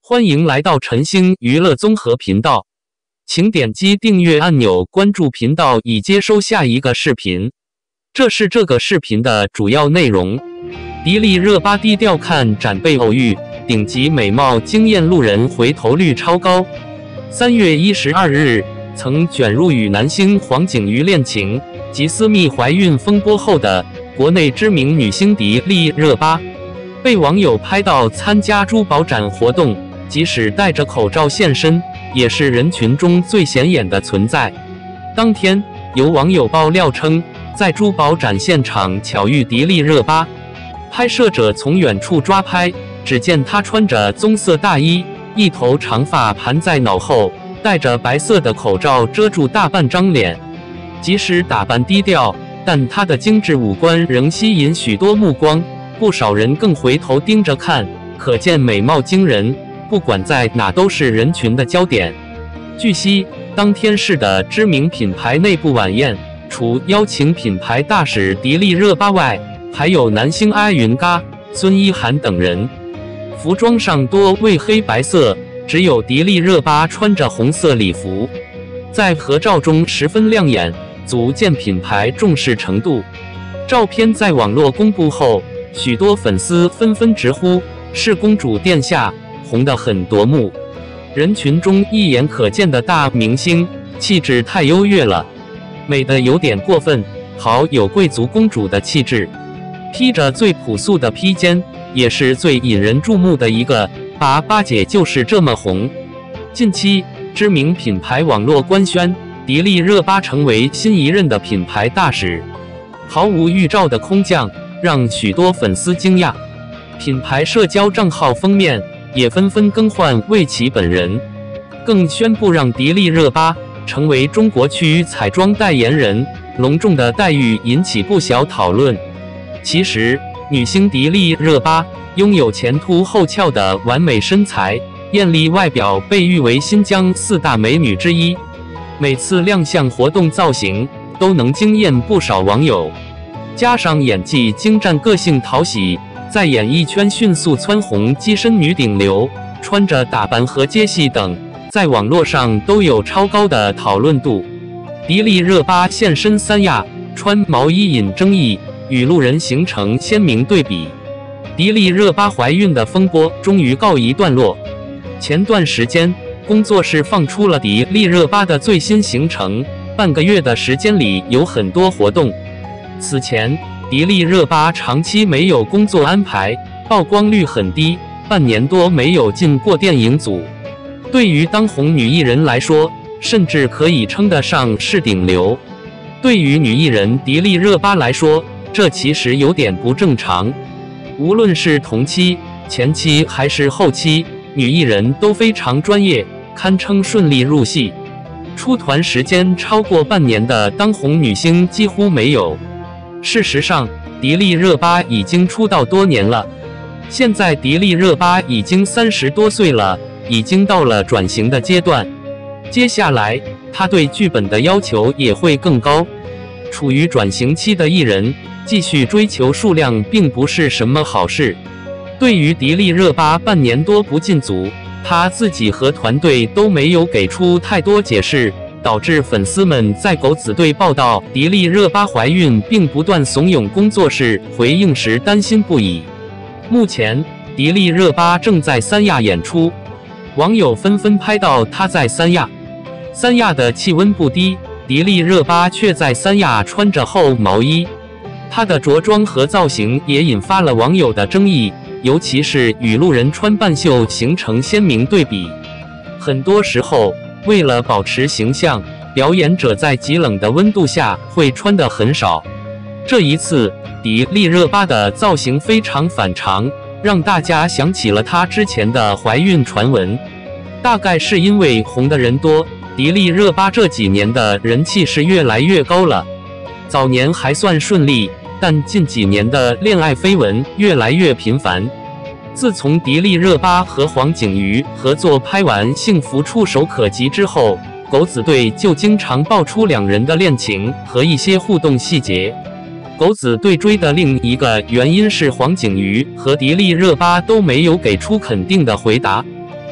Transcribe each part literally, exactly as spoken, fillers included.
欢迎来到晨星娱乐综合频道，请点击订阅按钮关注频道以接收下一个视频。这是这个视频的主要内容。迪丽热巴低调看展被偶遇，顶级美貌惊艳路人回头率超高。三月一十二日，曾卷入与男星黄景瑜恋情及私密怀孕风波后的国内知名女星迪丽热巴，被网友拍到参加珠宝展活动，即使戴着口罩现身，也是人群中最显眼的存在。当天，有网友爆料称，在珠宝展现场巧遇迪丽热巴，拍摄者从远处抓拍，只见她穿着棕色大衣，一头长发盘在脑后，戴着白色的口罩遮住大半张脸。即使打扮低调，但她的精致五官仍吸引许多目光，不少人更回头盯着看，可见美貌惊人，不管在哪都是人群的焦点。据悉，当天市的知名品牌内部晚宴，除邀请品牌大使迪丽热巴外，还有男星阿云嘎、孙一涵等人。服装上多为黑白色，只有迪丽热巴穿着红色礼服，在合照中十分亮眼，足见品牌重视程度。照片在网络公布后，许多粉丝纷纷直呼是公主殿下，红得很夺目。人群中一眼可见的大明星，气质太优越了，美得有点过分，好有贵族公主的气质。披着最朴素的披肩，也是最引人注目的一个，八八姐就是这么红。近期，知名品牌网络官宣，迪丽热巴成为新一任的品牌大使，毫无预兆的空降，让许多粉丝惊讶。品牌社交账号封面也纷纷更换为其本人，更宣布让迪丽热巴成为中国区彩妆代言人，隆重的待遇引起不小讨论。其实，女星迪丽热巴拥有前凸后翘的完美身材，艳丽外表，被誉为新疆四大美女之一。每次亮相活动造型都能惊艳不少网友，加上演技精湛、个性讨喜，在演艺圈迅速蹿红，跻身女顶流。穿着打扮和接戏等，在网络上都有超高的讨论度。迪丽热巴现身三亚，穿毛衣引争议，与路人形成鲜明对比。迪丽热巴怀孕的风波终于告一段落。前段时间，工作室放出了迪丽热巴的最新行程，半个月的时间里有很多活动。此前，迪丽热巴长期没有工作安排，曝光率很低，半年多没有进过电影组。对于当红女艺人来说，甚至可以称得上是顶流。对于女艺人迪丽热巴来说，这其实有点不正常。无论是同期、前期还是后期，女艺人都非常专业，堪称顺利入戏。出团时间超过半年的当红女星几乎没有。事实上，迪丽热巴已经出道多年了。现在迪丽热巴已经三十多岁了，已经到了转型的阶段。接下来，她对剧本的要求也会更高。处于转型期的艺人，继续追求数量并不是什么好事。对于迪丽热巴半年多不进组，她自己和团队都没有给出太多解释，导致粉丝们在狗子队报道迪丽热巴怀孕并不断怂恿工作室回应时担心不已。目前，迪丽热巴正在三亚演出，网友纷纷拍到她在三亚。三亚的气温不低，迪丽热巴却在三亚穿着厚毛衣。她的着装和造型也引发了网友的争议，尤其是与路人穿半袖形成鲜明对比。很多时候，为了保持形象，表演者在极冷的温度下会穿得很少。这一次，迪丽热巴的造型非常反常，让大家想起了她之前的怀孕传闻。大概是因为红的人多，迪丽热巴这几年的人气是越来越高了。早年还算顺利，但近几年的恋爱绯闻越来越频繁。自从迪丽热巴和黄景瑜合作拍完《幸福触手可及》之后，狗子队就经常爆出两人的恋情和一些互动细节。狗子队追的另一个原因是黄景瑜和迪丽热巴都没有给出肯定的回答。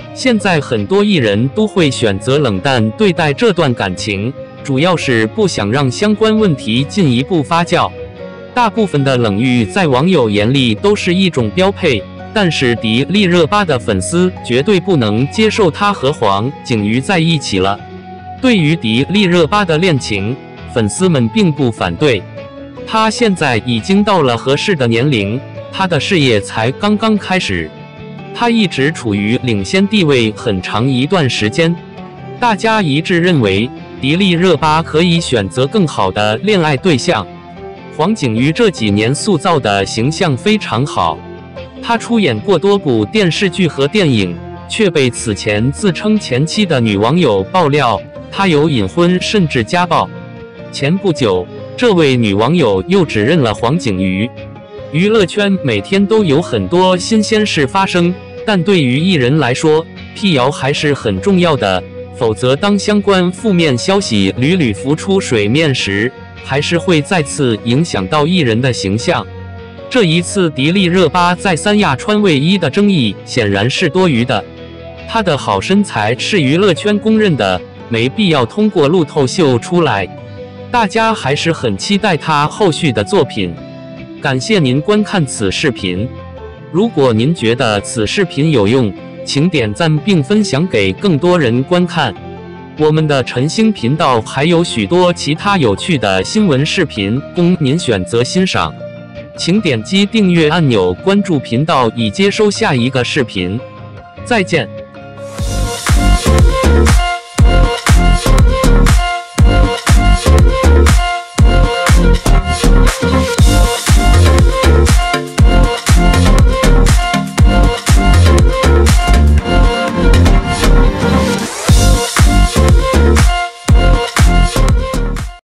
现在很多艺人都会选择冷淡对待这段感情，主要是不想让相关问题进一步发酵。大部分的冷遇在网友眼里都是一种标配，但是迪丽热巴的粉丝绝对不能接受她和黄景瑜在一起了。对于迪丽热巴的恋情，粉丝们并不反对。她现在已经到了合适的年龄，她的事业才刚刚开始，她一直处于领先地位很长一段时间。大家一致认为，迪丽热巴可以选择更好的恋爱对象。黄景瑜这几年塑造的形象非常好，她出演过多部电视剧和电影，却被此前自称前妻的女网友爆料，她有隐婚甚至家暴。前不久，这位女网友又指认了黄景瑜。娱乐圈每天都有很多新鲜事发生，但对于艺人来说，辟谣还是很重要的，否则当相关负面消息屡屡浮出水面时，还是会再次影响到艺人的形象。这一次迪丽热巴在三亚穿卫衣的争议显然是多余的，她的好身材是娱乐圈公认的，没必要通过路透秀出来。大家还是很期待她后续的作品。感谢您观看此视频，如果您觉得此视频有用，请点赞并分享给更多人观看。我们的晨星频道还有许多其他有趣的新闻视频供您选择欣赏，请点击订阅按钮关注频道以接收下一个视频。再见。